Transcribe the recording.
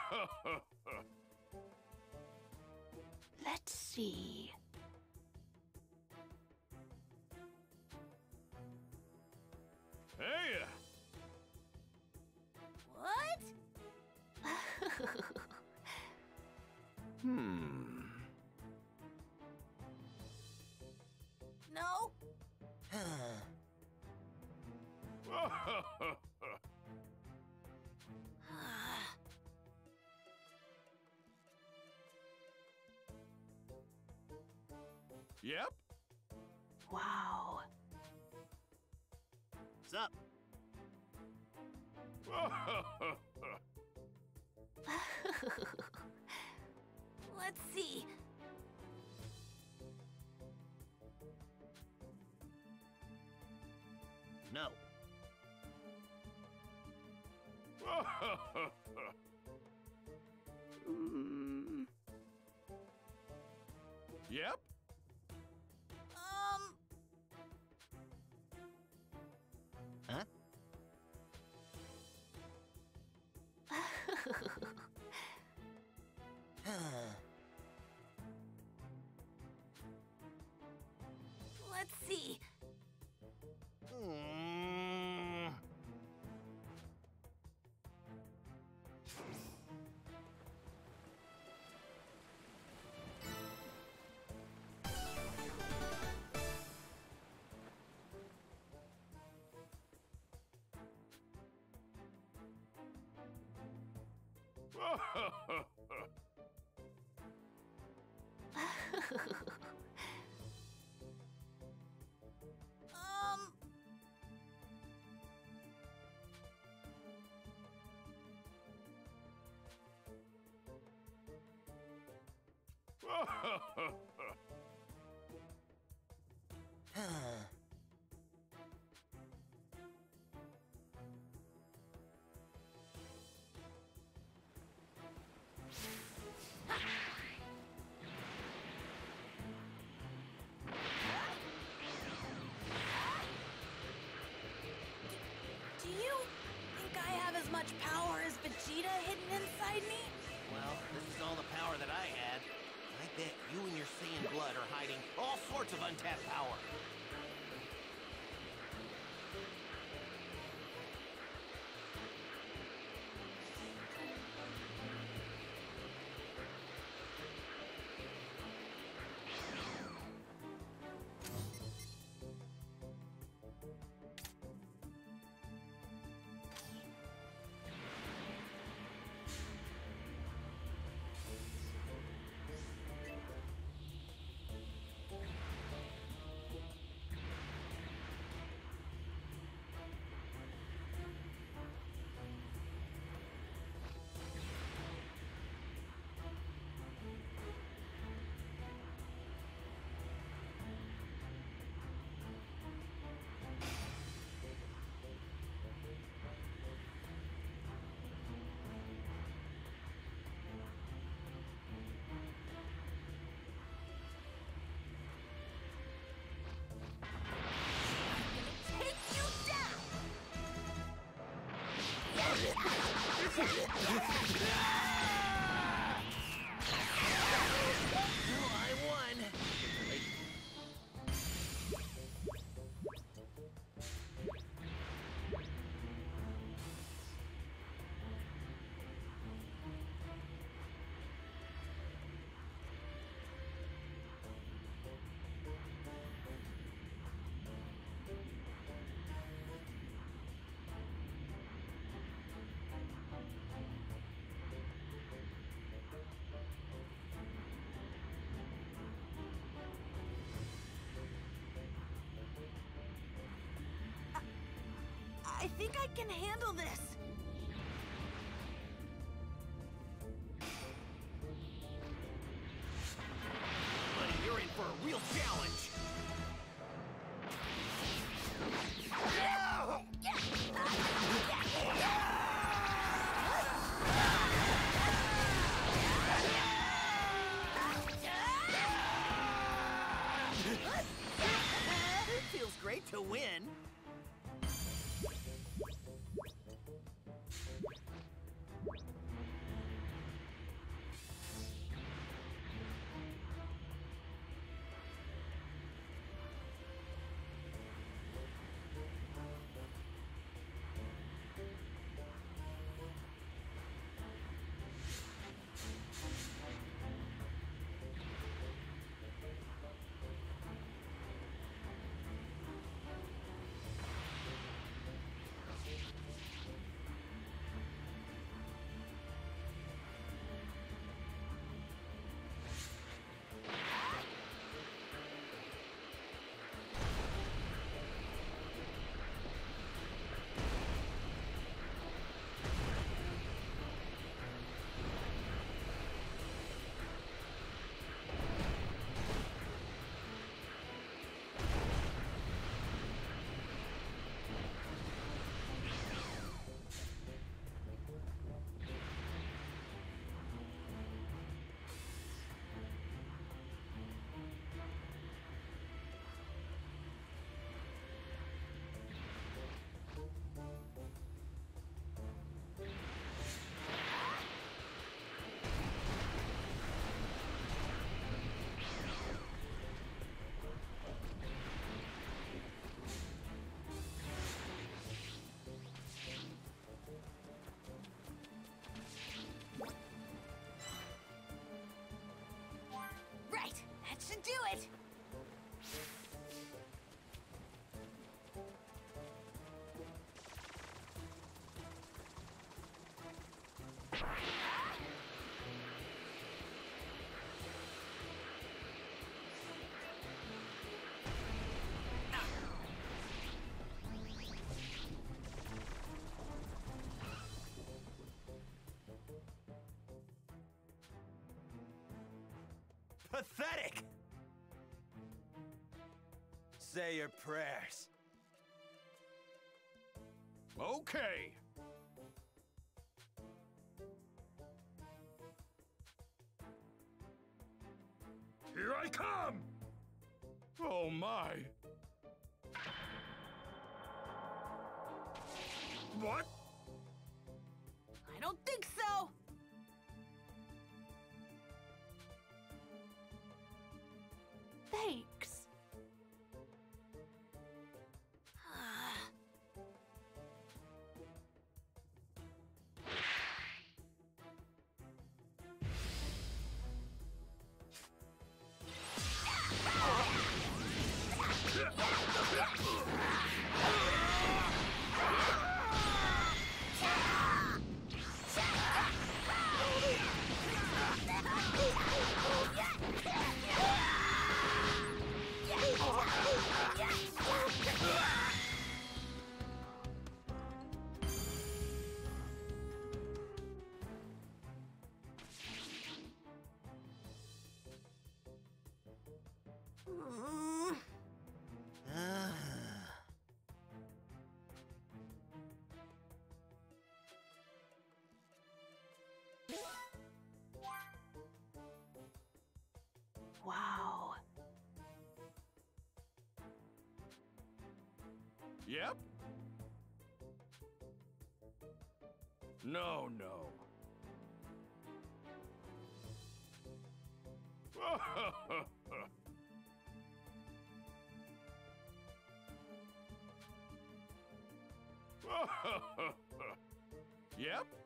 Let's see. Hey! What? No? Yep. Wow. What's up? Let's see. No. Yep. Huh? Let's see. Mm. Um, do you think I have as much power as Vegeta hidden inside me? Well, this is all the power that I had. I bet you and your Saiyan blood are hiding all sorts of untapped power. Take you down! I won. I think I can handle this. Buddy, you're in for a real challenge. It feels great to win. Pathetic! Say your prayers. Okay. Here I come! Oh my! What? I don't think so! Thanks. Wow. Yep. No, no. Yep.